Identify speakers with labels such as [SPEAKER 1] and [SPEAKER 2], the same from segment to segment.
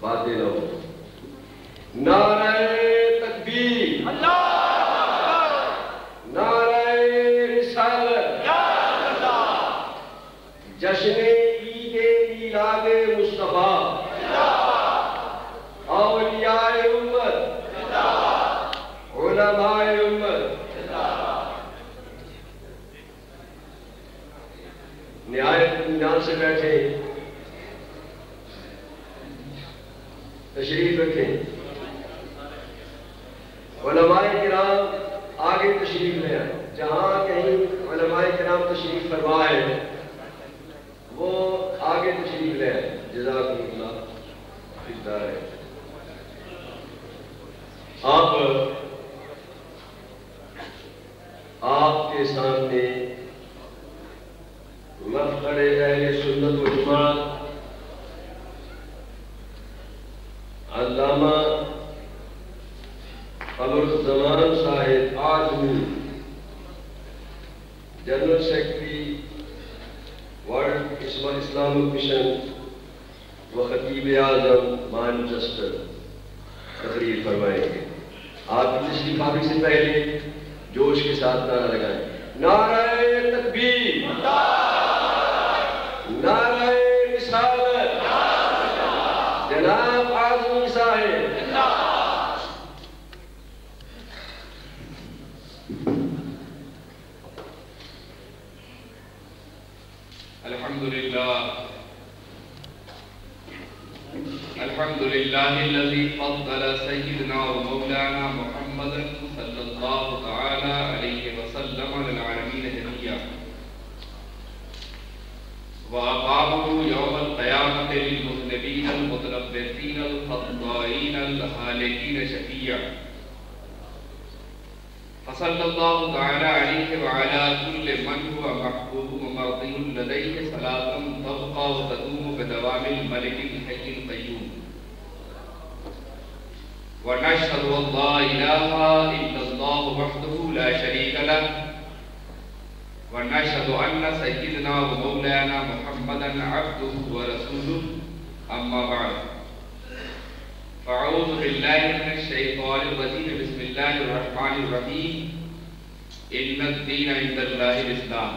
[SPEAKER 1] باتیں نہ ہو. نعرہ تکبیر، نعرہ رسالت، جشن عید میلاد مصطفیٰ، اولیاء امت، علماء امت. نہایت اطمینان سے بیٹھے، تشریف رکھیں. علماء کرام آگے تشریف لے آئیں. جہاں کہیں علماء کرام تشریف فرمائے وہ آگے تشریف لے آئیں. جزاکم اللہ خیر. آپ کے سامنے مفخر اہل سنت و جماعت علامہ قمر الزمان صاحب آدمی، general secretary World Islamic Mission و خطیب اعظم مانچسٹر تقریر فرمائیں گے. آپ کی تشریف آنے سے پہلے جوش کے ساتھ نعرہ لگائیں. نعرہ تکبیر، نعرہ رسالت، جناب آزمی صاحب.
[SPEAKER 2] الحمد لله الذي فضل سيدنا ومولانا محمد صلى الله تعالى عليه وسلم على العالمين هديا، وأقامه يوم القيامة للمذنبين المتلبسين الخطائين الهالكين شفيعا. فصلى الله تعالى عليه وعلى كل من هو محبوب ومرضي لديه صلاة تبقى وتدوم بدوام الملك الحي القيوم. ونشهد أن لا إله إلا الله وحده لا شريك له، ونشهد أن سيدنا ومولانا محمدا عبده ورسوله. أما بعد، فأعوذ بالله من الشيطان الرجيم. بسم الله الرحمن الرحيم. إن الدين عند الله الإسلام.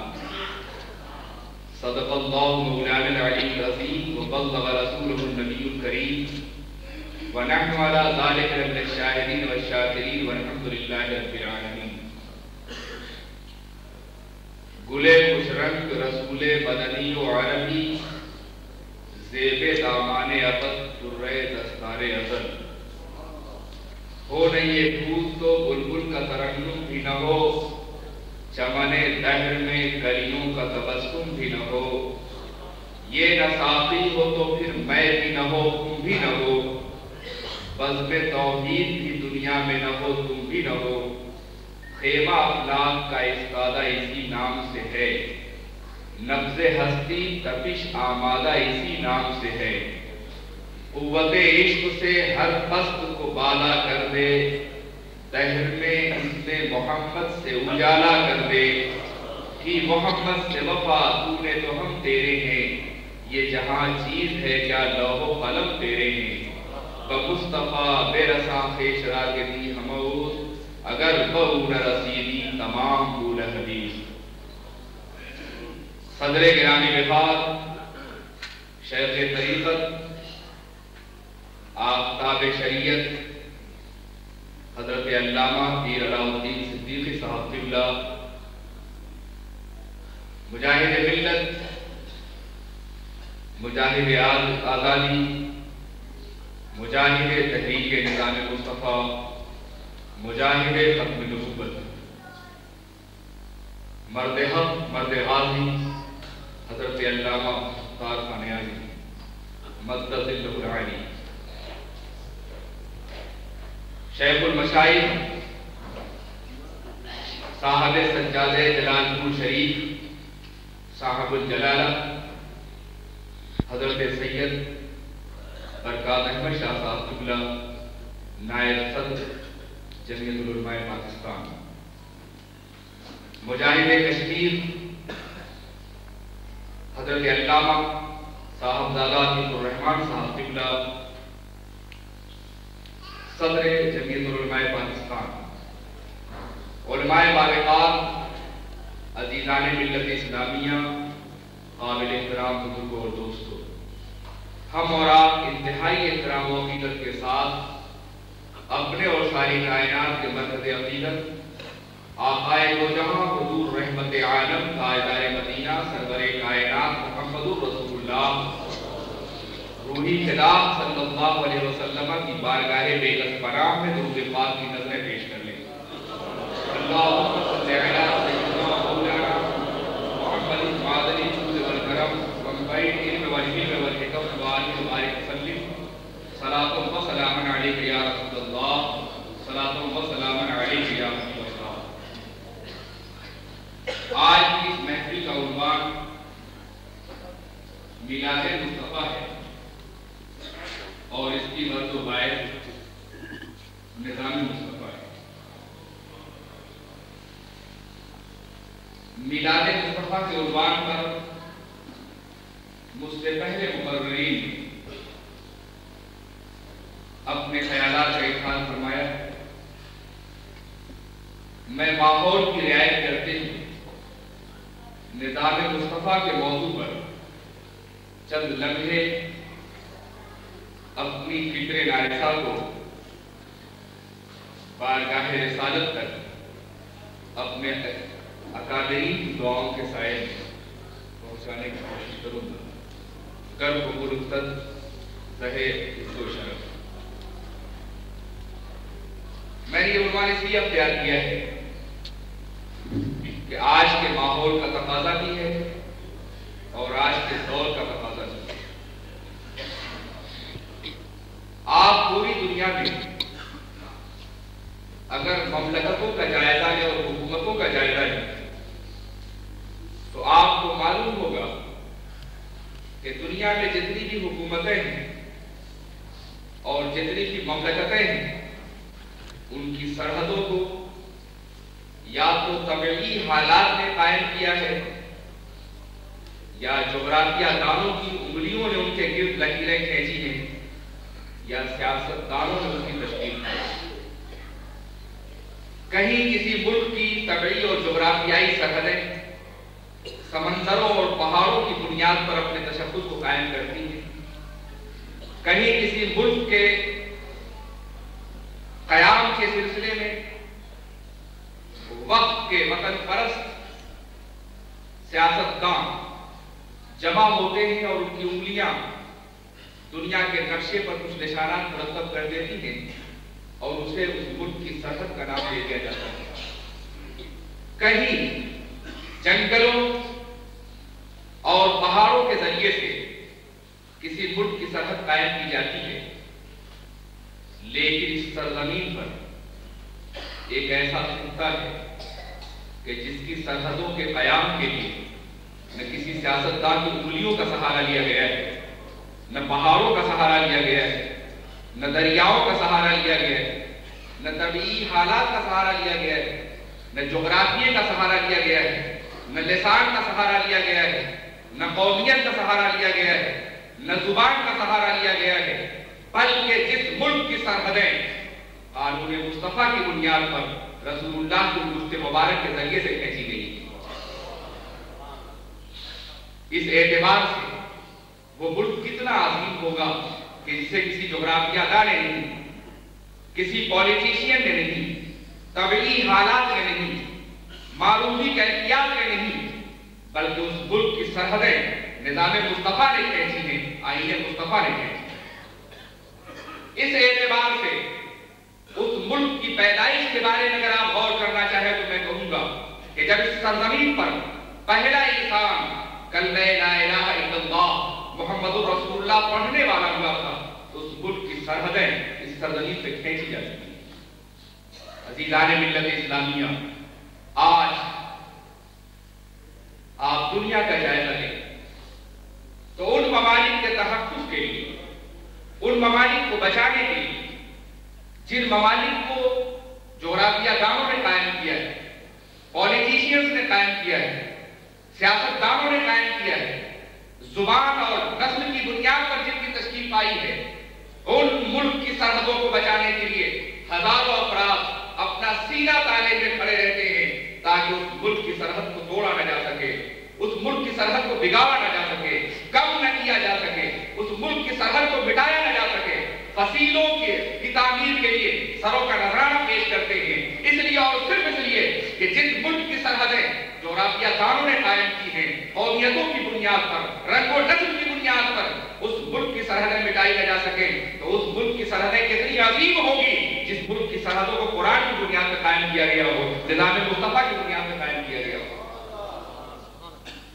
[SPEAKER 2] صدق الله مولانا العلي العظيم وبلغ رسوله النبي الكريم، ونحن على ذلك من الشاهدين والشاكرين والحمد لله رب العالمين. گلے خوش رنگ رسول مدنی و عربی، زیب دامان ابد درے دستار ازل. ہو نہیں یہ پھول تو بلبل کا ترنم بھی نہ ہو، چمن دہر میں کلیوں کا تبسم بھی نہ ہو. یہ نہ ساقی ہو تو پھر میں بھی نہ ہو، تم بھی نہ ہو. بزم توحید بھی دنیا میں نہ ہو، تم بھی نہ ہو. خیمہ افلاک کا استادہ اسی نام سے ہے، نبض ہستی تپش آمادہ اسی نام سے ہے. قوت عشق سے ہر پست کو بالا کر دے، دہر میں حسن محمد سے اجالا کر دے. کہ محمد سے وفا تو نے تو ہم تیرے ہیں، یہ جہاں چیز ہے کیا لوح و قلم تیرے ہیں. بمصطفیٰ بے رساں خیش را کے دی ہموز، اگر بہو نہ رسیدی تمام بول حدیث. صدر گرامی وفات شیخ طریقت آفتاب شریعت حضرت علامہ پیر علاء الدین صدیقی صاحب قبلہ، مجاہد ملت، مجاہد آزادی، مجاہد تحریک نظام مصطفیٰ، مجاہد ختم نبوت، مرد حق مرد غازی حضرت علامہ مختار خانیازی مدد اللہ العالی. شیخ المشائخ صاحب سجادہ جلال پور شریف صاحب الجلالہ حضرت سید برکات احمد شاہ صاحب قبلہ، نائب صدر جمعیت العلماء پاکستان. مجاہد کشمیر حضرت علامہ صاحبزادہ عطیق الرحمان صاحب قبلہ، صدر جمعیت العلماء پاکستان، علماء بالغات، عزیزان ملت اسلامیہ، قابل احترام بزرگوں اور دوستوں، ہم اور آپ انتہائی احترام و عقیدت کے ساتھ اپنے اور ساری کائنات کے مرکز عقیدت آقائے دو جہاں حضور رحمت عالم تاجدار مدینہ سرور کائنات محمد رسول اللہ روحی خدا صلی اللہ علیہ وسلم کی بارگاہ بیگت پناہ میں درود پاک کی نظریں پیش کر لیں۔ اللہم صلی علی سیدنا مولانا محمد معدن الجود والکرم ومنبع العلم والحلم والحکم وآلہ وبارک وسلم صلاۃ و سلام علیک یا رسول اللہ، صلاۃ و سلام علیک یا حبیب اللہ۔ آج کی اس محفل کا عنوان میلاد مصطفیٰ ہے اور اس کی غرض و باعث نظام مصطفیٰ ہے۔ میلاد مصطفیٰ کے عنوان پر مجھ سے پہلے مقررین اپنے خیالات کا اظہار فرمایا ہے۔ میں ماحول کی رعایت کرتے ہوئے نظام مصطفیٰ کے موضوع پر چند لمحے اپنی فکر نائسہ کو بارگاہ رسالت تک اپنے اکابرین کی دعاؤں کے سائے میں پہنچانے کی کوشش کروں گا۔ کر قبول افتد رہے عزت و شرف۔ میں نے یہ عنوان اس لیے اختیار کیا ہے کہ آج کے ماحول کا تقاضا بھی ہے اور آج کے دور کا تقاضا بھی ہے۔ آپ پوری دنیا میں اگر مملکتوں کا جائزہ لیں اور حکومتوں کا جائزہ لیں تو آپ کو معلوم ہوگا کہ دنیا میں جتنی بھی حکومتیں ہیں اور جتنی بھی مملکتیں ہیں ان کی سرحدوں کو یا تو طبعی حالات نے قائم کیا ہے یا جغرافیہ دانوں کی انگلیوں نے ان کے گرد لکیریں کھینچی ہیں یا سیاست دانوں نے اس کی تشکیل کی۔ کہیں کسی ملک کی طبعی اور جغرافیائی سرحدیں سمندروں اور پہاڑوں کی بنیاد پر اپنے تشخص کو قائم کرتی ہیں، کہیں کسی ملک کے قیام کے سلسلے میں وقت کے وطن پرست سیاستدان جمع ہوتے ہیں اور ان کی انگلیاں دنیا کے نقشے پر کچھ نشانات مرتب کر دیتی ہیں اور اسے اس ملک کی سرحد کا نام دے دیا جاتا ہے۔ کہیں جنگلوں اور پہاڑوں کے ذریعے سے کسی ملک کی سرحد قائم کی جاتی ہے، لیکن اس سرزمین پر ایک ایسا خطہ ہے کہ جس کی سرحدوں کے قیام کے لیے نہ کسی سیاستدان کی انگلیوں کا سہارا لیا گیا ہے، نہ پہاڑوں کا سہارا لیا گیا ہے، نہ دریاؤں کا سہارا لیا گیا ہے، نہ طبعی حالات کا سہارا لیا گیا ہے، نہ جغرافیے کا سہارا لیا گیا ہے، نہ لسان کا سہارا لیا گیا ہے، نہ قومیت کا سہارا لیا گیا ہے، نہ زبان کا سہارا لیا گیا ہے، بلکہ جس ملک کی سرحدیں قانون مصطفیٰ کی بنیاد پر رسول اللہ کی گفت مبارک کے ذریعے سے کھینچی گئی۔ اس اعتبار سے وہ ملک کتنا عظیم ہوگا کہ جسے کسی جغرافیہ دان نے نہیں، کسی پولیٹیشین نے نہیں، طبعی حالات نے نہیں، معروفی کیفیات نے نہیں، بلکہ اس ملک کی سرحدیں نظام مصطفیٰ نے کھینچی ہیں، آئین مصطفیٰ نے کھینچی۔ اس اعتبار سے اس ملک کی پیدائش کے بارے میں اگر آپ غور کرنا چاہیں تو میں کہوں گا کہ جب اس سرزمین پر پہلا انسان کلمہ لا الہ الا اللہ محمد رسول اللہ پڑھنے والا ہوا تھا تو اس ملک کی سرحدیں اس سرزمین سے کھینچی جا چکی ہیں۔ عزیزان ملت اسلامیہ، آج آپ دنیا کا جائزہ لیں تو ان ممالک کے تحفظ کے لیے، ان ممالک کو بچانے کے لیے جن ممالک کو جغرافیہ دانوں نے قائم کیا ہے، پولیٹیشینز نے قائم کیا ہے، سیاست دانوں نے قائم کیا ہے، زبان اور نسل کی بنیاد پر جن کی تشکیل پائی ہے، ان ملک کی سرحدوں کو بچانے کے لیے ہزاروں افراد اپنا سینہ تانے میں کھڑے رہتے ہیں تاکہ اس ملک کی سرحد کو توڑا نہ جا سکے، اس ملک کی سرحد کو بگاڑا نہ جا سکے، کم نہ کیا جا سکے، اس ملک کی سرحد کو مٹایا نہ جا سکے۔ فصیلوں کی تعمیر کے لیے سروں کا نذرانہ پیش کرتے ہیں، اس لیے اور صرف اس لیے کہ جس ملک کی سرحدیں جغرافیہ دانوں نے قائم کی ہیں قومیتوں کی بنیاد پر، رنگ و نسل کی بنیاد پر، اس ملک کی سرحدیں مٹائی نہ جا سکیں تو اس ملک کی سرحدیں کتنی عظیم ہوگی جس ملک کی سرحدوں کو قرآن کی بنیاد پر قائم کیا گیا ہو، نظام مصطفیٰ کی بنیاد پر قائم کیا گیا ہو۔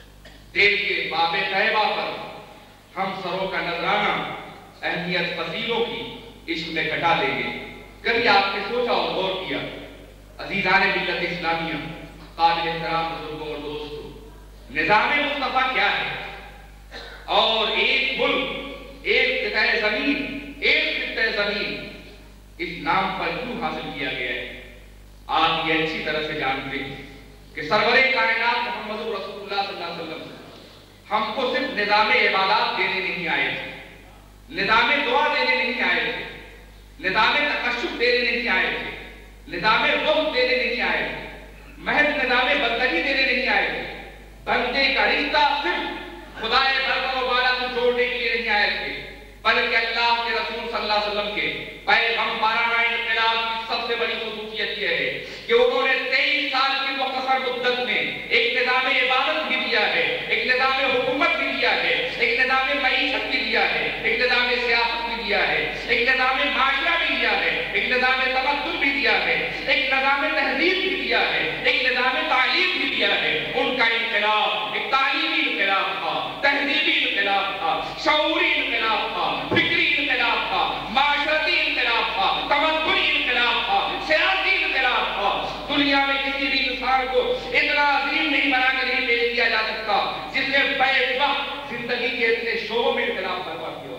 [SPEAKER 2] دیکھیے باب طیبہ پر ہم سروں کا نذرانہ اہمیت فصیلوں کی عشق میں گھٹا دیں گے۔ کبھی آپ نے سوچا اور غور کیا، عزیزان ملت اسلامیہ، قابل احترام بزرگوں اور دوستوں، نظام مصطفیٰ کیا ہے اور ایک ملک، ایک قطعہ زمین، ایک خطہ زمین اس نام پر کیوں حاصل کیا گیا ہے؟ آپ یہ اچھی طرح سے جانتے ہیں کہ سرور کائنات محمد رسول اللہ صلی اللہ علیہ وسلم ہم کو صرف نظام عبادات دینے نہیں آئے تھے، نظام دعا دینے نہیں آئے تھے، نظام تقشف دینے نہیں آئے تھے، نظام وقت دینے نہیں آئے تھے، محض نظام بندگی دینے نہیں آئے تھے، بندے کا رشتہ صرف خدائے برتر و بالا سے جوڑنے کے لیے نہیں آئے تھے، بلکہ اللہ کے رسول صلی اللہ علیہ وسلم کے پیغمبرانہ انقلاب کی سب سے بڑی خصوصیت یہ ہے کہ انہوں نے 23 سال کی مختصر مدت میں ایک نظام عبادت بھی دیا ہے، ایک نظام حکومت بھی دیا ہے، ایک نظام معیشت بھی دیا ہے، ایک نظام سیاست بھی دیا ہے، ایک نظام معاشرہ بھی دیا ہے، ایک نظام تمدن بھی دیا ہے، ایک نظام تہذیب بھی دیا ہے، ایک نظام تعلیم بھی دیا ہے۔ ان کا انقلاب ایک تعلیمی انقلاب تھا، تہذیبی انقلاب تھا، شعوری انقلاب تھا، فکری انقلاب تھا، معاشرتی انقلاب تھا، تمدنی انقلاب تھا، سیاسی انقلاب تھا۔ دنیا میں کسی بھی انسان کو اتنا عظیم نہیں بنا کے نہیں پیش کیا جا سکتا جس نے بیک وقت زندگی کے اتنے شعبوں میں انقلاب برپا کیا۔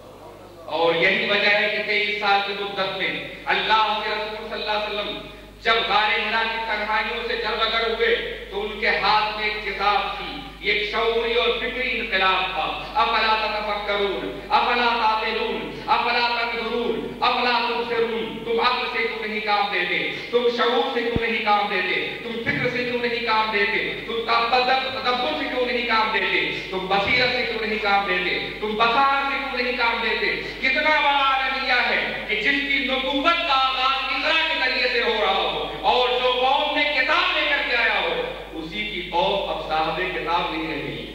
[SPEAKER 2] اور یہی وجہ ہے کہ 23 سال کی مدت میں اللہ کے رسول صلی اللہ علیہ وسلم جب غار حرا کی تنہائیوں سے جلوگر ہوئے تو ان کے ہاتھ میں ایک کتاب تھی، یہ ایک شعوری اور فکری انقلاب تھا۔ افلا تتفکرون، افلا تعقلون، افلا تنظرون، افلا تبصرون۔ تم عقل سے کیوں نہیں کام لیتے؟ تم شعور سے کیوں نہیں کام لیتے؟ تم فکر سے کیوں نہیں کام لیتے؟ تم تدبر سے کیوں نہیں کام لیتے؟ تم بصیرت سے کیوں نہیں کام لیتے؟ تم بصارت سے کیوں نہیں کام لیتے؟ کتنا بڑا عالمیہ ہے کہ جس کی نبوت کا آغاز اقرا کے ذریعے سے ہو رہا ہو اور جو قوم نے کتاب لے کر کے آیا ہو اسی کی قوم اب صاحب کتاب نہیں رہ گئی۔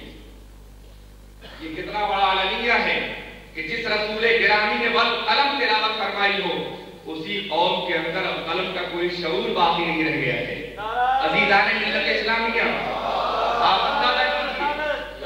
[SPEAKER 2] یہ کتنا بڑا عالمیہ ہے کہ جس رسول گرامی نے قلم تلاوت فرمائی ہو اسی قوم کے اندر اب قلم کا کوئی شعور باقی نہیں رہ گیا ہے۔ عزیزان ملت اسلامیہ، آپ اندازہ کیجیے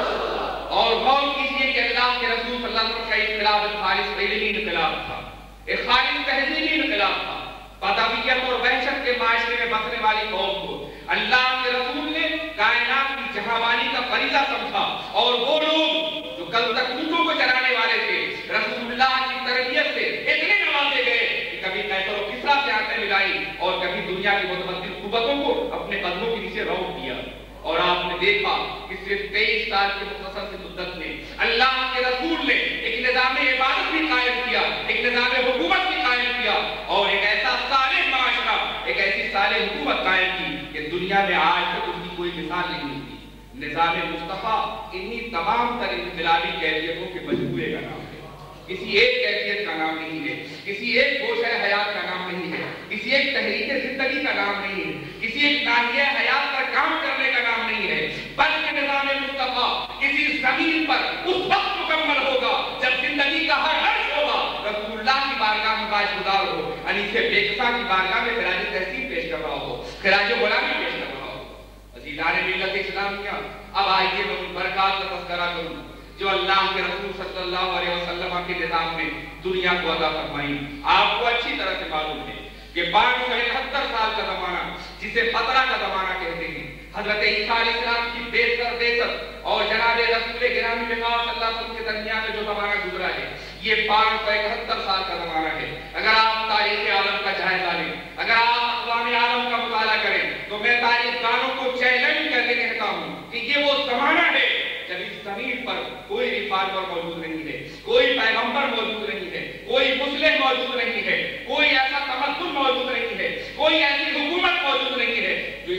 [SPEAKER 2] اور غور کیجیے کہ اللہ کے رسول صلی اللہ علیہ وسلم کا انقلاب ایک خالص علمی انقلاب تھا، ایک خالص تہذیبی انقلاب تھا۔ بدویت اور وحشت کے معاشرے میں بسنے والی قوم کو اللہ کے رسول نے کائنات کی جہانوانی کا فریضہ سمجھا، اور وہ لوگ جو کل تک اونٹوں کو چرانے والے تھے رسول اللہ کی تربیت سے اتنے نوازے گئے کہ کبھی قیصر و کسریٰ سے آنکھیں ملائی اور کبھی دنیا کی متمدن قوتوں کو اپنے قدموں کے نیچے روک دیا۔ اور آپ نے دیکھا کہ صرف 23 سال کی مختصر سی مدت میں اللہ کے رسول نے ایک نظام عبادت بھی قائم کیا، ایک نظام حکومت بھی قائم کیا، اور ایک ایسا صالح معاشرہ، ایک ایسی صالح حکومت قائم کی کہ دنیا میں آج تک اس کی کوئی مثال نہیں ملتی۔ نظام مصطفیٰ انہی تمام تر انقلابی کیفیتوں کے مجموعے کا نام ہے، کسی ایک کیفیت کا نام نہیں ہے، کسی ایک گوشہ حیات کا نام نہیں ہے، کسی ایک تحریک زندگی کا نام نہیں ہے، کسی ایک ناحیہ حیات پر کام کرنے کا نام نہیں ہے، بلکہ نظام مصطفیٰ کسی زمین پر اس وقت مکمل ہوگا جب زندگی کا ہر شعبہ رسول اللہ کی بارگاہ میں باعث گزار ہو، انیس بیکسا کی بارگاہ میں خراج تحسین پیش کر رہا ہو، خراج غلامی پیش کر رہا ہو۔ عزیزان ملت اسلامیہ، اب آئیے میں ان برکات کا تذکرہ کروں جو اللہ کے رسول صلی اللہ علیہ وسلم کے نظام میں دنیا کو عطا فرمائی۔ آپ کو اچھی طرح سے معلوم ہے کہ 571 سال کا زمانہ جسے فترہ کا زمانہ کہتے ہیں، حضرت عیسیٰ علیہ السلام کی بعثت اور جناب رسول گرامی صلی اللہ علیہ وسلم کے درمیان میں جو زمانہ گزرا ہے یہ 571 سال کا زمانہ ہے۔ اگر آپ تاریخ عالم کا جائزہ لیں، اگر آپ اقوام عالم کا مطالعہ کریں تو میں تاریخ دانوں کو چیلنج کر کے کہتا ہوں کہ یہ وہ زمانہ ہے جب اس زمین پر کوئی ریفارمر موجود نہیں ہے، کوئی پیغمبر موجود نہیں ہے، کوئی مسلم موجود نہیں ہے، کوئی ایسا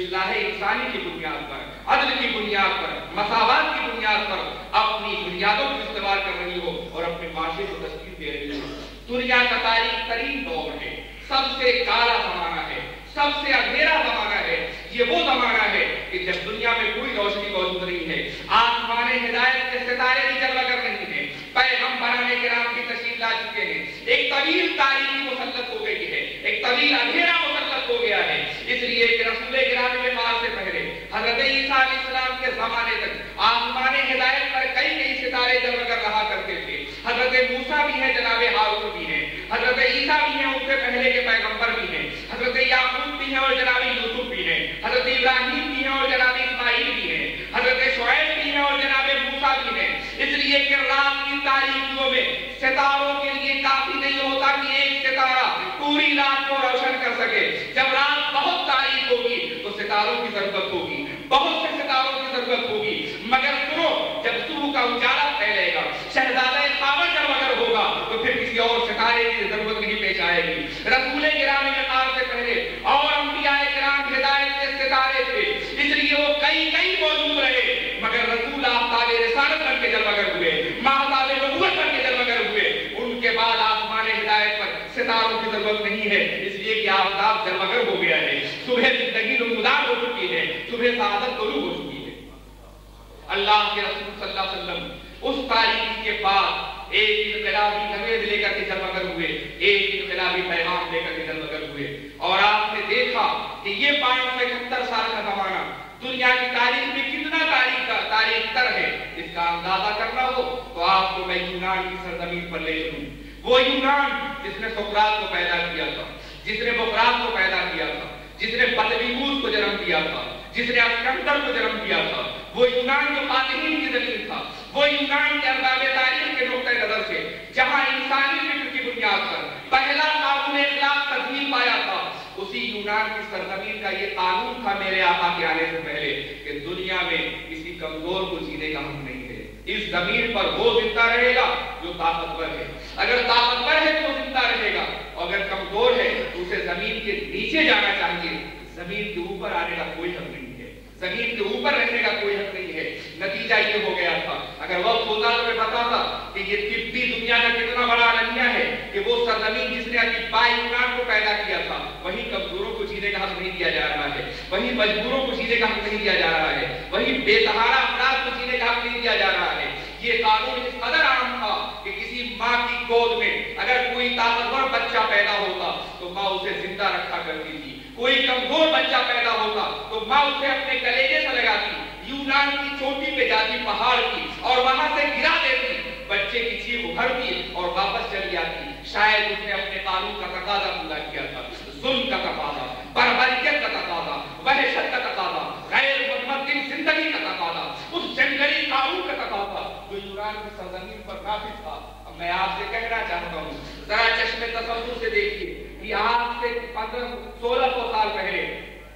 [SPEAKER 2] اصلاح انسانی کی بنیاد پر، عدل کی بنیاد پر، مساوات کی بنیاد پر اپنی بنیادوں کو استوار کر رہی ہو اور اپنے معاشرے کو تشکیل دے رہی ہو۔ دنیا کا تاریخ ترین دور ہے، سب سے کالا زمانہ ہے، سب سے اندھیرا زمانہ ہے۔ یہ وہ زمانہ ہے کہ جب دنیا میں کوئی روشنی موجود نہیں ہے، آسمان ہدایت کے ستارے بھی جلوہ گر نہیں ہیں، پیغمبران کرام بھی تشریف لا چکے ہیں، ایک طویل تاریخی مسلط ہو گئی ہے، ایک طویل اندھیرا مسلط ہو گیا ہے۔ اس لیے کہ رسول کرام کے پاس سے پہلے حضرت عیسیٰ علیہ السلام کے زمانے تک آسمان ہدایت پر کئی ستارے جلوہ گر رہا کرتے تھے۔ حضرت موسیٰ بھی ہیں، جناب ہارون بھی ہیں، حضرت عیسیٰ بھی ہیں، ان سے پہلے کے پیغمبر بھی ہیں، حضرت یعقوب بھی ہیں اور جناب یوسف بھی ہیں، حضرت ابراہیم بھی ہیں اور جناب اسماعیل بھی ہیں، حضرت شعیب بھی ہیں اور جناب موسیٰ بھی ہیں۔ اس لیے کہ رات کی تاریکیوں میں ستاروں کے لیے کافی نہیں ہوتا کہ ایک ستارہ پوری رات کو روشن کر سکے۔ جب رات بہت تاریک ہوگی تو ستاروں کی ضرورت ہوگی، بہت سے ستاروں کی ضرورت ہوگی، مگر سنو جب صبح کا اجالا پھیلے گا، شہزادہ خاور جب اگر ہوگا تو پھر کسی اور ستارے کی ضرورت نہیں پیش آئے گی۔ رسول کرام انتقال سے پہلے اور انبیاء کرام ہدایت کے ستارے تھے، اس لیے وہ کئی موجود رہے، مگر رسول آفتاب رسالت بن کے جلوہ گر ہوئے، ماہتاب نبوت بن کے جلوہ گر ہوئے۔ ان کے بعد آسمان ہدایت پر ستاروں کی ضرورت نہیں ہے، اس لیے کہ آفتاب جلوہ گر ہو گیا ہے، صبح زندگی نمودار ہو چکی ہے، صبح سعادت طلوع ہو چکی ہے۔ اللہ کے رسول صلی اللہ علیہ وسلم اس تاریخ کے بعد ایک انقلابی نوید لے کر کے جلوہ گر ہوئے، ایک انقلابی پیغام لے کر کے جلوہ گر ہوئے، اور آپ نے دیکھا کہ یہ 571 سال کا زمانہ دنیا کی تاریخ میں کتنا تاریخ تر ہے۔ اس کا اندازہ کرنا ہو تو آپ کو میں یونان کی سرزمین پر لے چلوں، وہ یونان جس نے سقراط کو پیدا کیا تھا، جس نے بقراط کو پیدا کیا تھا، جس نے بطلیموس کو جنم دیا تھا، جس نے اسکندر کو جنم دیا تھا، وہ یونان جو فاتحین کی زمین تھا، وہ یونان کے ارباب تاریخ کے نقطۂ نظر سے جہاں انسانی فکر کی بنیاد پر پہلا قانون اخلاق تسلیم پایا تھا، اسی یونان کی سرزمین کا یہ قانون تھا میرے آقا کے آنے سے پہلے کہ دنیا میں کسی کمزور کو جینے کا حق نہیں ہے۔ اس زمین پر وہ زندہ رہے گا جو طاقتور ہے، اگر طاقتور ہے تو زندہ رہے گا، اور اگر کمزور ہے تو اسے زمین کے نیچے جانا چاہیے، زمین کے اوپر آنے کا کوئی حق نہیں ہے، زمین کے اوپر رہنے کا کوئی حق نہیں ہے۔ نتیجہ یہ ہو گیا تھا، اگر وقت ہوتا تو میں بتاتا کہ یہ طبی دنیا کا کتنا بڑا المیہ ہے کہ وہ سرزمین جس نے اطباء یونان کو پیدا کیا تھا، وہیں کمزوروں کو جینے کا حق نہیں دیا جا رہا ہے، وہیں مجبوروں کو جینے کا حق نہیں دیا جا رہا ہے، وہیں بے سہارا افراد کو جینے کا حق نہیں دیا جا رہا ہے۔ یہ قانون اس قدر عام تھا کہ کسی ماں کی گود میں اگر کوئی طاقتور بچہ پیدا ہوتا تو ماں اسے زندہ رکھا کرتی تھی، کوئی کمزور بچہ پیدا ہوتا تو ماں اسے اپنے کلیجے سے لگاتی، یونان کی چوٹی پہ جاتی پہاڑ کی اور وہاں سے گرا دیتی، بچے کی چیخ ابھرتی اور واپس چلی آتی۔ شاید اس نے اپنے قانون کا تقاضا پورا کیا تھا، ظلم کا تقاضا، بربریت کا تقاضا، وحشت کا تقاضا، غیر متمدن زندگی کا تقاضا، اس جنگلی قانون کا تقاضا جو یونان کی سرزمین پر نافذ تھا۔ اب میں آپ سے کہنا چاہتا ہوں، ذرا چشم تصور سے دیکھیے کہ آج سے 1600 سال پہلے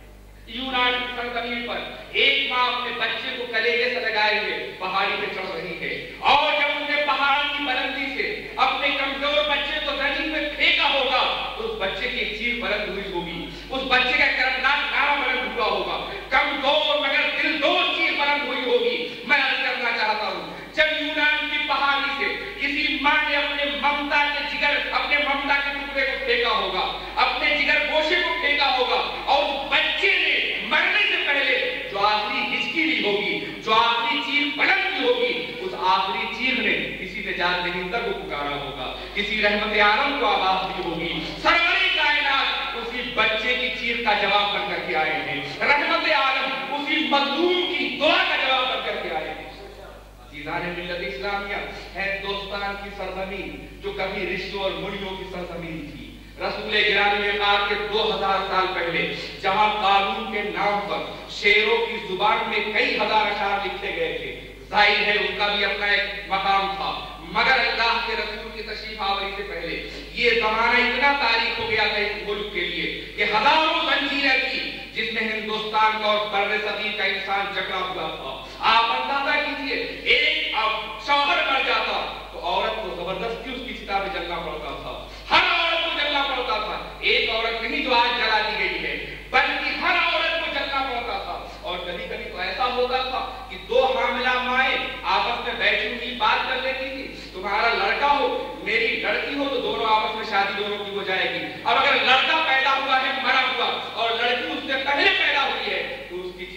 [SPEAKER 2] یونان کی سرزمین پر ایک ماں اپنے بچے کو کلیجے سے لگائے ہوئے پہاڑی پہ چڑھ رہی ہے، اور جب اس نے پہاڑ کی بلندی سے اپنے کمزور بچے کو زمین میں پھینکا ہوگا تو اس بچے کی چیخ بلند ہوئی ہوگی، اس بچے کا کربناک نعرہ بلند ہوا ہوگا، کمزور مگر دلدوز چیخ بلند ہوئی ہوگی۔ میں عرض کرنا چاہتا ہوں، جب یونان کی پہاڑی سے کسی ماں نے اپنے ممتا کے جگر، اپنے ممتا کے ٹکڑے کو پھینکا ہوگا، اپنے جگر گوشے کو پھینکا ہوگا، اور اس بچے نے مرنے سے پہلے جو آخری ہچکی لی ہوگی، جو آخری چیخ بلند کی ہوگی، اس آخری چیخ نے کسی نجات دہندہ کو پکارا ہوگا، کسی رحمت عالم کو آواز دی ہوگی۔ سرور کائنات اسی بچے کی چیخ کا جواب بن کر کے آئے ہیں، رحمت عالم اسی مظلوم کی دعا کا جواب بن کر کے آئے ہیں۔ عزیزان ملت اسلامیہ، ہندوستان کی سرزمین جو کبھی رشتوں اور مڑیوں کی سرزمین تھی، رسول گرامی نے کہا کہ 2000 سال پہلے جہاں قانون کے نام پر شیروں کی زبان میں کئی ہزار اشعار لکھے گئے تھے، ظاہر ہے ان کا بھی اپنا ایک مقام تھا، مگر اللہ کے رسول کی تشریف آوری سے پہلے یہ زمانہ اتنا تاریخ ہو گیا تھا اس ملک کے لیے کہ ہزاروں زنجیریں تھی جس میں ہندوستان کا اور بر صغیر کا انسان جکڑا ہوا تھا۔ آپ اندازہ کیجئے، ایک شوہر مر جاتا تو عورت کو زبردستی اس کی چتا پہ جلنا پڑتا تھا، ہر عورت کو جلنا پڑتا تھا، ایک عورت نہیں جو آج جلا دی گئی ہے، بلکہ ہر عورت کو جلنا پڑتا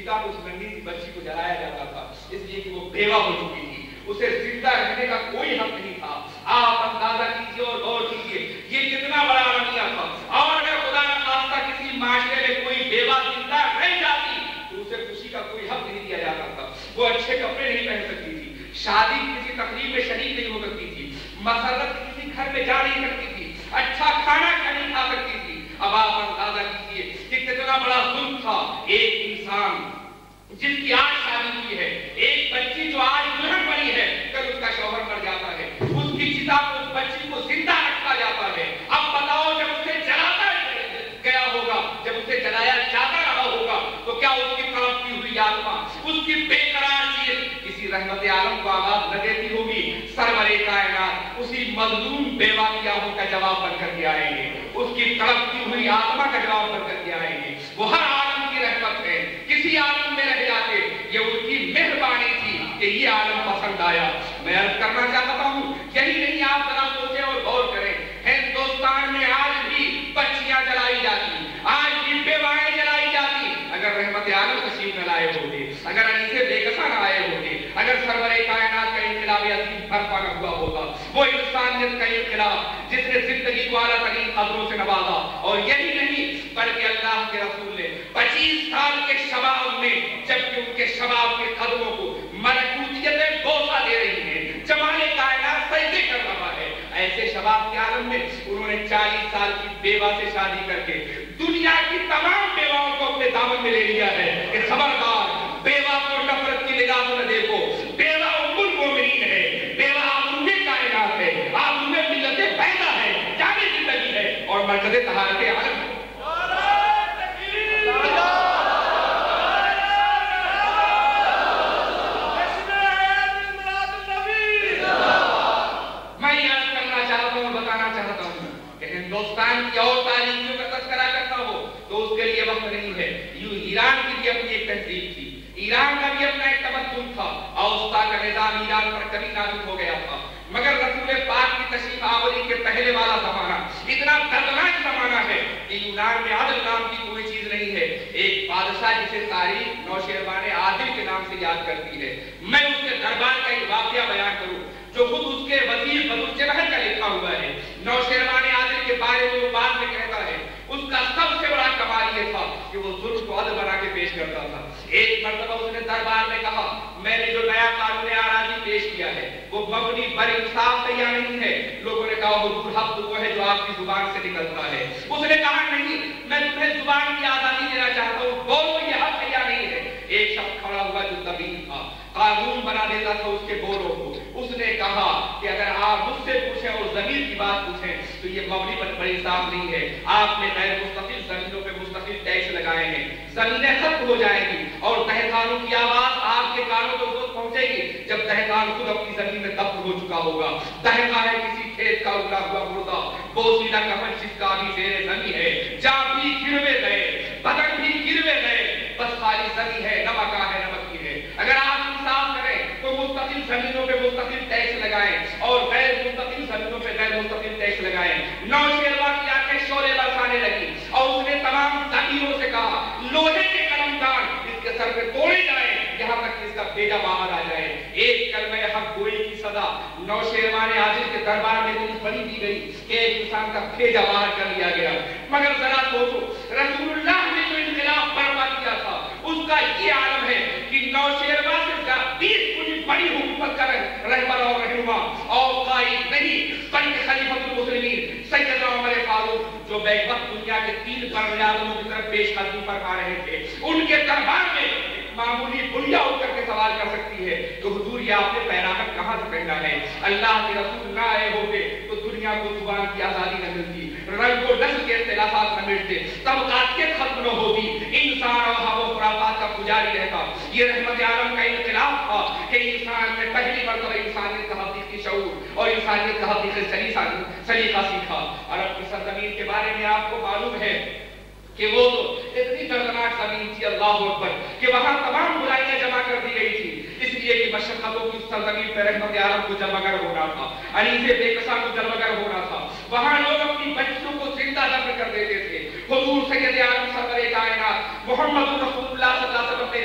[SPEAKER 2] चिता पे उस नन्ही सी बच्ची को जलाया जाता था, इसलिए कि वो बेवा हो चुकी थी, उसे जिंदा रहने का कोई हक नहीं था। आप अंदाजा कीजिए और गौर कीजिए ये कितना बड़ा रवैया था। और अगर खुदा न खास्ता किसी माशरे में कोई बेवा जिंदा रह जाती तो उसे खुशी का कोई हक नहीं दिया जाता था। वो अच्छे कपड़े नहीं पहन सकती थी, शादी किसी तकरीब में शरीक नहीं हो सकती थी, मसरत किसी घर में जा नहीं सकती थी, अच्छा खाना नहीं खा सकती थी। अब आप अंदाजा कीजिए कि कितना बड़ा जुल्म था। एक इंसान जिसकी आज शादी हुई है, एक बच्ची जो आज दुल्हन बनी है, कल उसका शौहर मर जाता है, उसकी चिता पर उस बच्ची को जिंदा रखा जाता है। अब बताओ जब उसे जलाता गया होगा, जब उसे जलाया जाता रहा होगा, तो क्या उसकी तड़पती हुई आत्मा, उसकी बेकरार चीज किसी रहमत आलम को आवाज न देती होगी? सरवरे कायनात उसी मजलूम बेवा की आहों का जवाब बनकर के आएंगे, उसकी तड़पती हुई आत्मा का जवाब बनकर के आएंगे। वो हर आलम की रहमत है, किसी आलम में रह जाते, ये उनकी मेहरबानी थी कि ये आलम पसंद आया। मैं अर्ज करना चाहता हूँ, यही नहीं, आप जरा सोचें और गौर करें, हिंदुस्तान में आज भी बच्चियां जलाई जाती, आज भी बेवाएं जलाई जाती। अगर रहमत आलम तशरीफ न लाए होते, अगर अनीसे बेकसा न आए होते, अगर सरवरे कायनात का इनकलाब अजीम बर्पा न हुआ होता, वो इंसानियत का इनकलाब जिसने जिंदगी को आला तरीन कदरों से नवाजा। और यही नहीं बल्कि अल्लाह के रसूल ने 25 साल के शबाब में, जबकि उनके शबाब के कदमों को मलकूतियत बोसा दे रही है, जमाने कायनात सजदे कर रहा है, ऐसे शबाब के आलम में उन्होंने 40 साल की बेवा से शादी करके दुनिया की तमाम बेवाओं को अपने दामन में ले लिया है कि खबरदार बेवा को नफरत की निगाह से न देखो, बेवा उम्मुल मोमिनीन है, बेवा आलूमे कायनात है, आलूमे मिल्लते पैदा है, जाने जिंदगी है और मरकज़े तहारत आलम है। हिंदुस्तान की और तारीखों का तज़किरा करना हो तो उसके लिए वक्त नहीं है। यूं ईरान की भी अपनी एक तहजीब थी, ईरान का भी अपना एक तमद्दुन था, औस्ता का निजाम ईरान पर कभी नाज़िल हो गया था, मगर रसूल पाक की तशरीफ आवरी के पहले वाला जमाना इतना दर्दनाक जमाना है कि यूनान में आदिल नाम की कोई चीज नहीं है। एक बादशाह जिसे तारीख नौशेरवान आदिल के नाम से याद करती है। मैं उसके दरबार का एक वाकया बयान करूं जो खुद उसके वजीर बदरुज्जमहल का लिखा हुआ है। नौशेरवान आदिल के बारे में वो बाद में कहता है, उसका सबसे बड़ा कमाल ये था कि वो जुल्म को अदल बना के पेश करता था। एक मर्तबा उसने दरबार में कहा, मैंने जो नया कानून आराजी पेश किया है वो मबनी बर इंसाफ से या नहीं है। लोगों ने कहा हुजूर हक तो वो है जो आपकी जुबान से निकलता है। उसने कहा नहीं, मैं तुम्हें जुबान की आजादी देना चाहता हूँ, बोलो ये हक है या नहीं है। एक शख्स खड़ा हुआ जो तबीब था, कानून बना देता था उसके बोलों को। उसने कहा कि अगर आप मुझसे पूछें और जमीन की बात पूछें तो ये मबनी पर इंसाफ नहीं है। आपने गैर मुस्तकिल जमीनों पे मुस्तकिल टैक्स लगाए हैं, जमीनें खत्म हो जाएंगी और तहखानों की आवाज आपके कानों को खुद पहुंचेगी जब तहखान खुद अपनी जमीन में दफन हो चुका होगा। तहखा है किसी खेत का उगला हुआ मुर्दा, बोसीला कफन जिसका भी जेरे जमी है, जा भी गिरवे गए, बदन भी गिरवे गए, बस खाली जमी है, नमक है, नमक की है। अगर आप इंसाफ करें तो मुस्तकिल जमीनों पे मुस्तकिल टैक्स लगाएं और गैर मुस्तकिल जमीनों पे गैर मुस्तकिल टैक्स लगाएं। नौशेरवा की आंखें शोले बरसाने लगी और उसने तमाम जमीनों से कहा, लोहे के कलमदान इसके सर पे तोड़े जाए यहाँ तक कि इसका भेजा बाहर आ जाए। एक कलमे हक गोई की सदा नौशेरवान आदिल के दरबार में इतनी बड़ी दी गई कि एक इंसान का भेजा बाहर कर लिया गया। मगर जरा सोचो, रसूलुल्लाह ने जो इनकलाब बर्पा किया था उसका ये आलम है कि नौशेरवा से 20 गुनी बड़ी हुकूमत का रहबर और रहनुमा और कायद नहीं बल्कि खलीफतुल मुस्लिमीन सैयदना उमर फारूक जो बैवक्त दुनिया के 3 बड़े आलमों की तरफ पेश कदमी फरमा रहे थे, उनके दरबार में मामूली बुढ़िया उतर के सवाल कर सकती है तो हुजूर ये आपने पैराहट कहाँ से पहना है? अल्लाह के रसूल ना आए होते तो दुनिया को जुबान की आजादी न मिलती, रंग और नस्ल के इख्तिलाफात न मिलते, तबकातियत खत्म न होती, इंसान और हवा खुराफात का पुजारी रहता। ये रहमत आलम का इनकलाब था कि इंसान ने पहली मर्तबा इंसानियत का हकीकी शऊर और इंसानियत का हकीकी सलीका सीखा। अरब की सरजमीन के बारे में आपको मालूम है कि वो तो इतनी दर्दनाक जमीन थी, अल्लाह अकबर, कि वहां तमाम बुराइयां जमा कर दी गई थी, इसलिए कि मशक्कतों की सरजमीन पर रहमत आलम को जलमगर होना था, अनीसे बेकसा को जलमगर होना था। वहां लोग अपनी बच्चों को जिंदा दफन कर देते थे। हुजूर सैयद आलम सरवरे कायनात मोहम्मद रसूलुल्लाह सल्लल्लाहु अलैहि वसल्लम ने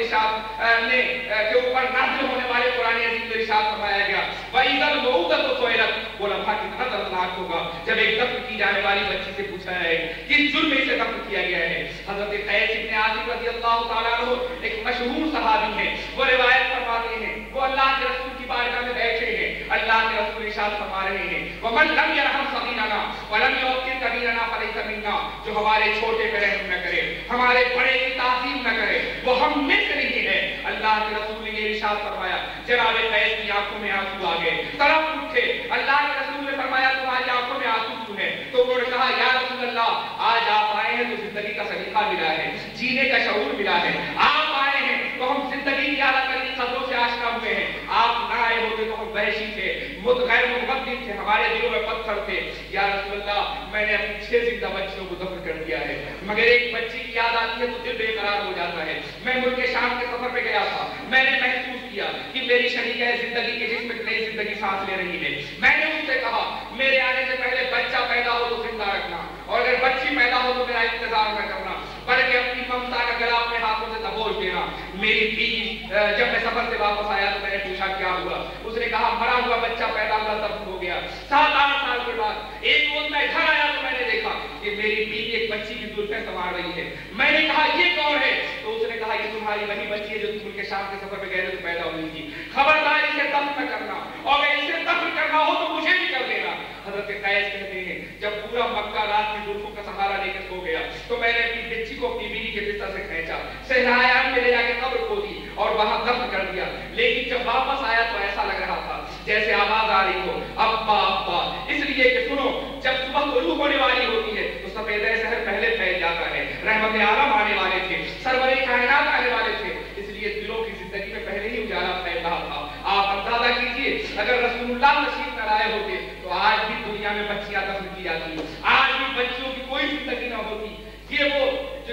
[SPEAKER 2] نے کے اوپر نازل ہونے والے قرآن عظیم میں ارشاد فرمایا گیا وَإِذَا الْمَوْءُودَةُ سُئِلَتْ، وہ لمحہ کتنا دردناک ہوگا جب ایک دفن کی جانے والی بچی سے پوچھا ہے کس جرم میں اسے دفن کیا گیا ہے۔ حضرت قیس بن عاصم رضی اللہ تعالیٰ عنہ ایک مشہور صحابی ہیں، وہ روایت فرماتے ہیں وہ اللہ کے رسول کی بارگاہ میں بیٹھے ہیں، اللہ کے رسول ارشاد فرما رہے ہیں وَمَن لَمْ يَرْحَمْ صَغِيرَنَا وَلَمْ يُوَقِّرْ كَبِيرَنَا فَلَيْسَ مِنَّا، جو ہمارے چھوٹے پہ رحم نہ کرے، ہمارے بڑے کی تعظیم نہ کرے، وہ ہم میں سے نہیں ہے۔ اللہ کے رسول نے یہ ارشاد فرمایا، جناب قیس کی آنکھوں میں آنسو آ گئے، طرف اٹھے، اللہ کے رسول نے فرمایا تمہاری آنکھوں میں آنسو کیوں ہے؟ تو انہوں نے کہا یا رسول اللہ آج آپ آئے ہیں تو زندگی کا سلیقہ ملا ہے، جینے کا شعور ملا ہے، آپ آئے ہیں تو ہم زندگی کی اعلیٰ ترین قدروں سے آشنا ہوئے ہیں، آپ نہ آئے ہوتے تو ہم وحشی تھے، غیر متمدن تھے، ہمارے دلوں میں پتھر تھے۔ یا رسول اللہ میں نے اپنی 6 زندہ بچیوں کو دفن کر دیا ہے، مگر ایک بچی کی یاد آتی ہے تو دل بے قرار ہو جاتا ہے۔ میں ملک شام کے سفر پہ گیا تھا، میں نے محسوس کیا کہ میری شریکہ زندگی کے جسم میں نئی زندگی سانس لے رہی ہے۔ میں نے اس سے کہا میرے آنے سے پہلے بچہ پیدا ہو تو زندہ رکھنا، اور اگر بچی پیدا ہو تو میرا انتظار نہ کرنا، بلکہ اپنی ممتا کا گلا اپنے ہاتھوں سے دبوچ دینا۔ میری بیوی جب میں سفر سے واپس آیا تو میں نے پوچھا کیا ہوا؟ اس نے کہا مرا ہوا بچہ پیدا ہوا دفن ہو گیا۔ 7-8 سال کے بعد ایک روز میں گھر آیا تو میں نے دیکھا کہ میری بیوی ایک بچی کی زلفیں سنوار رہی ہے۔ میں نے کہا یہ کون ہے؟ تو اس نے کہا یہ تمہاری وہی بچی ہے جو تم کے شام کے سفر پہ گئے تھے تو پیدا ہوئی تھی، خبردار اسے دفن نہ کرنا، اور اگر اسے دفن کرنا ہو تو مجھے بھی کر دینا۔ حضرت قیس کہتے ہیں جب پورا مکہ رات کی زلفوں کا سہارا لے کے سو گیا تو میں نے اپنی بچی کو اپنی بیوی کے بستر سے کھینچا، صحراء میں لے جا کے قبر کھودی اور وہاں دفن کر دیا۔ لیکن جب واپس آیا تو ایسا لگ رہا تھا جیسے آواز آ رہی ہو ابا ابا، اس لیے کہ سنو جب صبح طلوع ہونے والی ہوتی ہے تو سفید شہر پہلے پھیل جاتا ہے، رحمت عالم آنے والے تھے، سرور کائنات آنے والے تھے، اس لیے دلوں کی زندگی میں پہلے ہی اجالا پھیل رہا تھا۔ آپ اندازہ کیجئے اگر رسول اللہ تشریف نہ لائے ہوتے تو آج بھی دنیا میں بچیاں دفن کی جاتی، آج بھی بچیوں کی کوئی زندگی نہ ہوتی۔ یہ وہ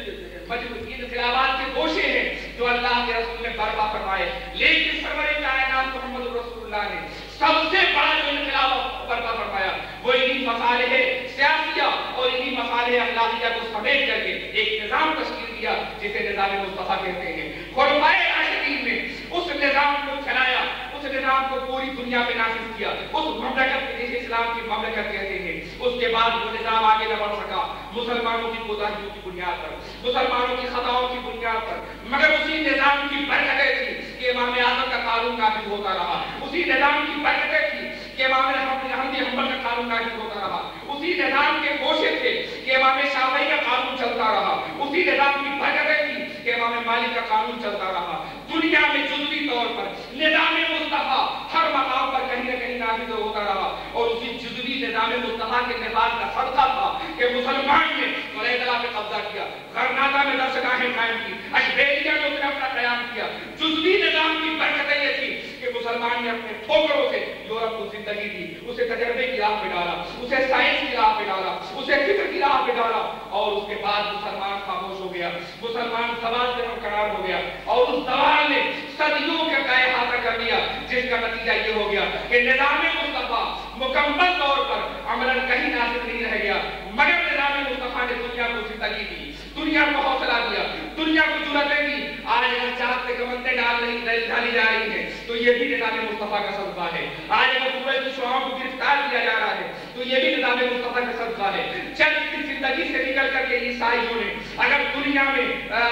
[SPEAKER 2] انقلابات کے گوشے ہیں جو اللہ کے رسول نے برپا فرمائے، لیکن سرور کائنات محمد رسول اللہ نے سب سے بڑا جو انقلاب برپا فرمایا وہ انہی مصالح سیاسیہ اور انہی مصالح اخلاقیہ کو سمیٹ کر کے ایک نظام تشکیل دیا جسے نظام مصطفیٰ کہتے ہیں۔ خلفائے راشدین نے اس نظام کو چلایا، اس نظام کو پوری دنیا پہ نافذ کیا، اس مملکت کے جسے اسلام کی مملکت کہتے ہیں۔ اس کے بعد وہ نظام آگے نہ بڑھ سکا مسلمانوں کی کوتاہیوں کی بنیاد پر، مسلمانوں کی خطاؤں کی بنیاد پر، مگر اسی نظام کی برکتیں تھی کہ امام اعظم کا قانون نافذ ہوتا رہا، اسی نظام کی برکتیں تھی کہ امام احمد حنبل کا قانون نافذ ہوتا رہا، اسی نظام کے گوشے تھے کہ امام شافعی کا قانون چلتا رہا، اسی نظام کی برکتیں تھی کہ امام مالک کا قانون چلتا رہا۔ دنیا میں جزوی طور پر نظام مصطفیٰ ہر مقام پر کہیں نہ کہیں نافذ ہوتا رہا، اور اسی جزوی نظام مصطفیٰ کے نفاذ کا صدقہ تھا کہ مسلمان نے ولیدلہ پہ قبضہ کیا، غرناطہ میں درسگاہیں قائم کی، اشبیلیہ میں اس نے اپنا قیام کیا۔ جزوی نظام کی برکتیں یہ تھی کہ مسلمان نے اپنے ٹھوکروں سے یورپ کو زندگی دی، اسے تجربے کی راہ پہ ڈالا، اسے سائنس کی راہ پہ ڈالا، اسے فکر کی راہ پہ ڈالا، اور اس کے بعد مسلمان خاموش ہو گیا، مسلمان زوال سے ہمکنار ہو گیا، اور اس زوال نے صدیوں کا گائے احاطہ کر دیا، جس کا نتیجہ یہ ہو گیا کہ نظام مصطفیٰ مکمل طور پر عملاً کہیں نافذ نہیں رہ گیا، مگر نظام مصطفیٰ نے دنیا کو زندگی دی، دنیا کو حوصلہ دیا، دنیا کو جرأتیں دی۔ آج اگر چاہت سے کمندیں ڈالی جا رہی ہیں تو یہ بھی نظام مصطفیٰ کا صدقہ ہے، آج اگر سورج کی شعاعوں کو گرفتار کیا جا رہا ہے تو یہ بھی نظام مصطفیٰ کا صدقہ ہے۔ چند کی زندگی سے نکل کر کے عیسائیوں نے اگر دنیا میں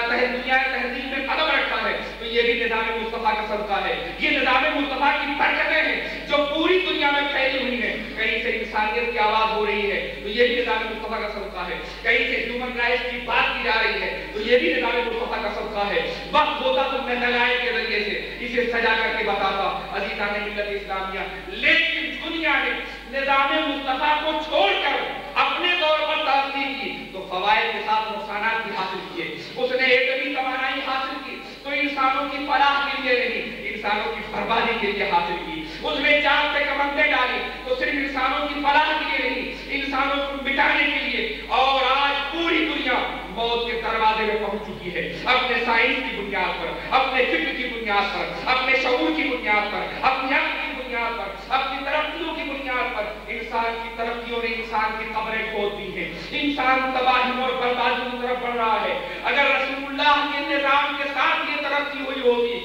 [SPEAKER 2] تہذیب میں قدم رکھا ہے تو یہ بھی نظام مصطفیٰ کا صدقہ ہے۔ یہ نظام مصطفیٰ کی برکتیں ہیں جو پوری دنیا میں پھیلی ہوئی ہیں، کہیں سے انسانیت کی آواز ہو رہی ہے تو یہ بھی نظام مصطفیٰ کا صدقہ ہے، کہیں سے ہیومن رائٹس کی بات کی جا رہی ہے تو یہ بھی نظام مصطفیٰ کا صدقہ ہے۔ وقت ہوتا تو میں دلائل کے ذریعے سے اسے سجا کر کے بتاتا عزیزان ملت اسلامیہ، لیکن دنیا نے نظام مصطفیٰ کو چھوڑ کر اپنے طور پر تاثیر کی تو فوائد کے ساتھ نقصانات بھی حاصل کیے۔ اس نے ایٹمی توانائی حاصل کی تو انسانوں کی فلاح کے لیے نہیں، انسانوں کی بربادی کے لیے حاصل کی۔ اس نے چاند پہ کمندیں ڈالی تو صرف انسانوں کی فلاح کے لیے نہیں، انسانوں کو مٹانے کے لیے، اور آج پوری دنیا موت کے دروازے میں پہنچ چکی ہے، اپنے سائنس کی بنیاد پر، اپنے فکر کی بنیاد پر، اپنے شعور کی بنیاد پر، اپنی عقل کی بنیاد پر، اپنی ترقیوں کی بنیاد پر۔ انسان کی ترقیوں نے انسان کی قبریں کھود دی ہیں، انسان تباہیوں اور بربادیوں کی طرف بڑھ رہا ہے۔ اگر رسول اللہ کے نظام کے ساتھ یہ ترقی ہوئی ہوتی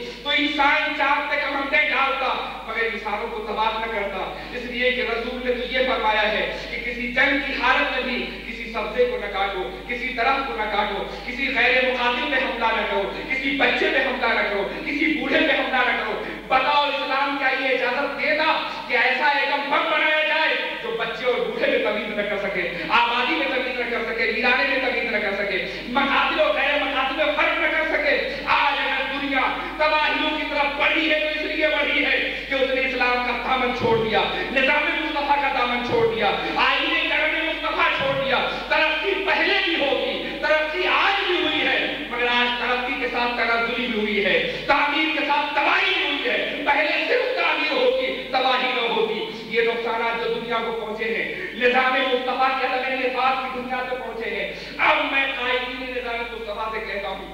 [SPEAKER 2] لیے کہ رسول نے تو یہ فرمایا ہے کہ کسی جنگ کی حالت میں بھی کسی سبزے کو نہ کاٹو، کسی درخت کو نہ کاٹو، کسی غیر مقاتل پہ حملہ نہ کرو، کسی بچے پہ حملہ نہ کرو، کسی بوڑھے پہ حملہ نہ کرو۔ بتاؤ اسلام کیا یہ اجازت دیتا کہ ایسا ایٹم بم بنایا جائے جو بچے اور بوڑھے میں تمیز نہ کر سکے، آبادی میں تمیز نہ کر سکے، ویرانے میں تمیز نہ کر سکے، مقاتل اور غیر مقاتل میں فرق نہ کر سکے؟ آج اگر دنیا تباہیوں کی طرف بڑھی ہے تو اس لیے بڑھی ہے کہ اس نے اسلام کا دامن چھوڑ دیا، نظام مصطفیٰ کا دامن چھوڑ دیا، آئین کرم مصطفیٰ چھوڑ دیا۔ ترقی پہلے بھی ہوگی، ترقی آج بھی ہوئی ہے، مگر آج ترقی کے ساتھ تنزلی بھی ہوئی ہے، تعمیر کے ساتھ تباہی بھی ہوئی ہے۔ پہلے صرف تعمیر ہوتی، تباہی نہ ہوتی۔ یہ نقصانات جو دنیا کو پہنچے ہیں نظام مصطفیٰ کے عدم نفاذ کی دنیا سے پہنچے ہیں، اب میں قائدین نظام مصطفیٰ سے کہتا ہوں،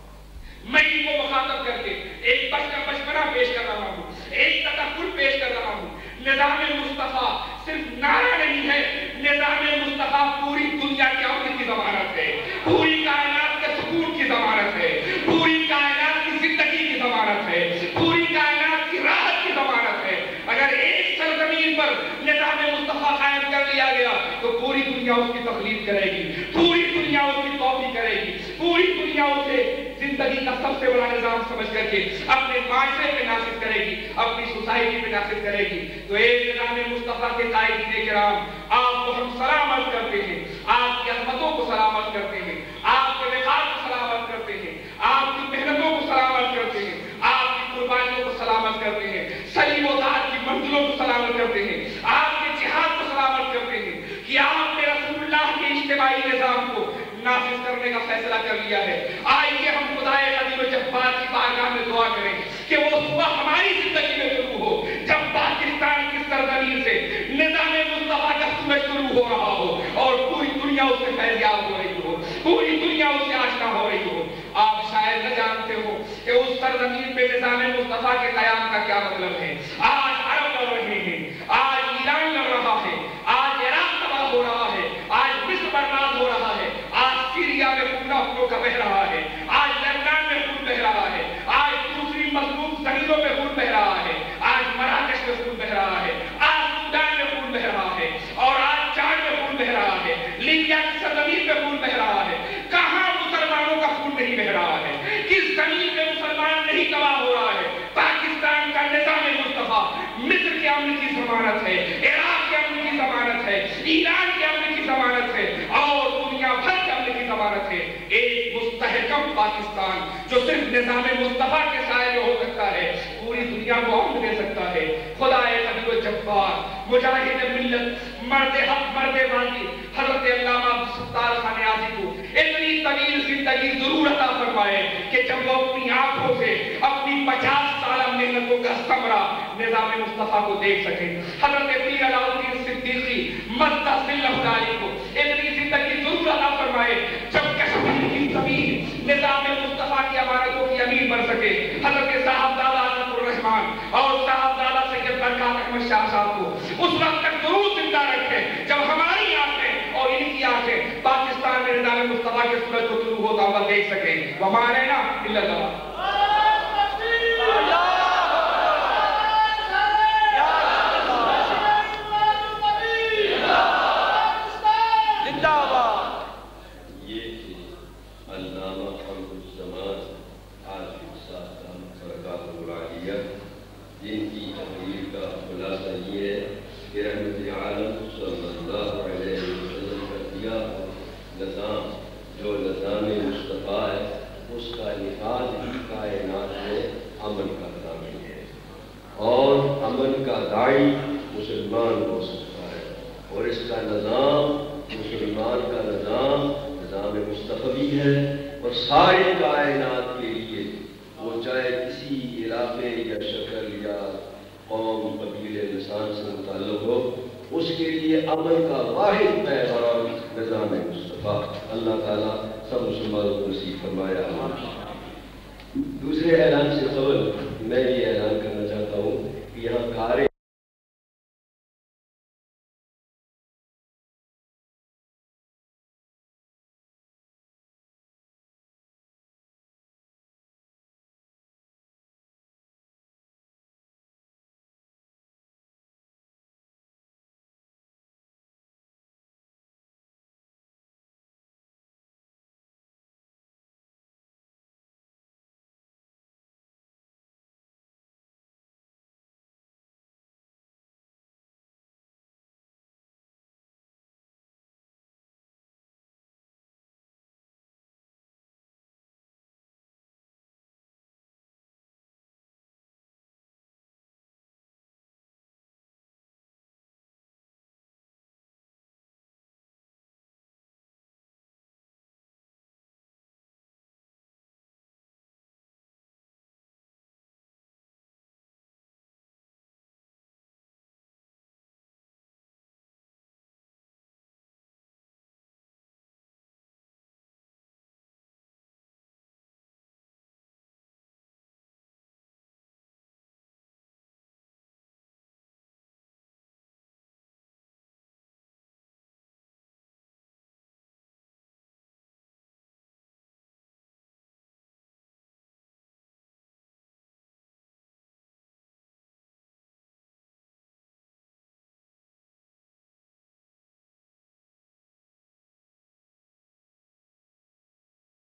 [SPEAKER 2] میں ان کو مخاطب کر کے ایک بچپنا پیش کر رہا ہوں، ایک تکفل پیش کر رہا ہوں۔ نظام مصطفیٰ صرف نعرہ نہیں ہے، نظام مصطفیٰ پوری دنیا کے امن کی ضمانت ہے، پوری کائنات کے سکون کی ضمانت ہے، پوری کائنات کی زندگی کی ضمانت ہے، پوری کائنات کی راحت کی ضمانت ہے۔ اگر ایک سرزمین پر نظام مصطفیٰ قائم کر لیا گیا تو پوری دنیا اس کی تخلیق کرے گی، پوری دنیا اس کی توفیق کرے گی، پوری دنیا اسے زندگی کا سب سے بڑا نظام سمجھ کر کے اپنے معاشرے پہ نافذ کرے گی، اپنی سوسائٹی پہ نافذ کرے گی۔ تو ایک نظام مصطفیٰ کے قائدین کرام، آپ کو ہم سلام عرض کرتے ہیں، آپ کی عظمتوں کو سلام عرض کرتے ہیں، آپ کے وقار کو سلام عرض کرتے ہیں، آپ کی محنتوں کو سلام عرض کرتے ہیں، آپ کی قربانیوں کو سلام عرض کرتے ہیں، سلیم و دار کی منزلوں کو سلام عرض کرتے ہیں، آپ کے جہاد کو سلام عرض کرتے ہیں کہ آپ نے رسول اللہ کے اجتماعی نظام کو نافذ کرنے کا فیصلہ کر لیا ہے۔ آئیے ہم خدائے قدیر و جبار کی بارگاہ میں دعا کریں کہ وہ صبح ہماری زندگی میں شروع ہو جب پاکستان کی سرزمین سے نظام مصطفیٰ کا سورج شروع ہو رہا ہو اور پوری دنیا اس سے فیضیاب ہو رہی ہو، پوری دنیا اس سے آشنا ہو رہی ہو۔ آپ شاید نہ جانتے ہو کہ اس سرزمین پہ نظام مصطفیٰ کے قیام کا کیا مطلب ہے۔ آج عرب لڑ رہے ہیں، آج ایران لڑ رہا ہے، آج عراق تباہ ہو رہا ہے، آج مصر برباد ہو رہا ہے، آج سیریا میں خون افرو کا بہ رہا ہے، آج لبنان میں خون بہ رہا ہے، آج دوسری مظلوم زمینوں میں خون بہ رہا ہے، آج مراکش میں خون بہ رہا ہے، آج سودان میں خون بہ رہا ہے، اور آج چاڈ میں خون بہ رہا ہے، لیبیا کی سرزمین میں خون بہ رہا ہے۔ کہاں مسلمانوں کا خون نہیں بہ رہا ہے؟ کس زمین میں مسلمان نہیں تباہ ہو رہا ہے؟ پاکستان کا نظام مصطفیٰ مصر کے امن کی ضمانت ہے، عراق کے امن کی ضمانت ہے، ایران کے امن کی ضمانت ہے، اور دنیا بھر کے امن کی ضمانت ہے۔ ایک مستحکم پاکستان جو صرف نظام مصطفیٰ کے سائے میں ہو سکتا ہے، پوری دنیا کو امن دے سکتا ہے۔ خدائے قدیر و جبار، مجاہد ملت، مرد حق، مرد باقی، حضرت علامہ ستار خان نیازی کو اتنی طویل زندگی ضرور عطا فرمائے کہ جب وہ اپنی آنکھوں سے اپنی 50 سالہ محنتوں کا ثمرہ نظام مصطفیٰ کو دیکھ سکیں۔ حضرت پیر علاء الدین صدیقی مدہ ذلہ تعالی کو اتنی زندگی ضرور عطا فرمائے جب کشمیر کی زمین نظام مصطفیٰ کی امانتوں کی امین بن سکے۔ حضرت صاحبزادہ عطا الرحمان اور صاحبزادہ سید برکات احمد شاہ صاحب کو اس وقت تک ضرور زندہ رکھے جب ہماری آنکھیں اور ان کی آنکھیں پاکستان میں نظام مصطفیٰ کے سورج کو طلوع ہوتا ہوا دیکھ سکیں۔ وما علینا الا البلاغ۔
[SPEAKER 1] جن کی تقریر کا خلاصہ یہ ہے کہ رحمت عالم صلی اللہ علیہ وسلم کا دیا نظام جو نظام مصطفیٰ ہے اس کا نفاذ ہی کائنات میں امن کا ضامن ہے، اور امن کا داعی مسلمان ہو سکتا ہے، اور اس کا نظام مسلمان کا نظام نظام مصطفی ہے، اور ساری کائنات کے لیے وہ چاہے کسی علاقے یا شکل یا قوم قبیلے لسان سے متعلق ہو، اس کے لیے امن کا واحد پیغام نظام مصطفیٰ۔ اللہ تعالیٰ سب مسلمانوں کو نصیب فرمایا۔ دوسرے اعلان سے قبل میں یہ اعلان کرنا چاہتا ہوں کہ یہاں کاریں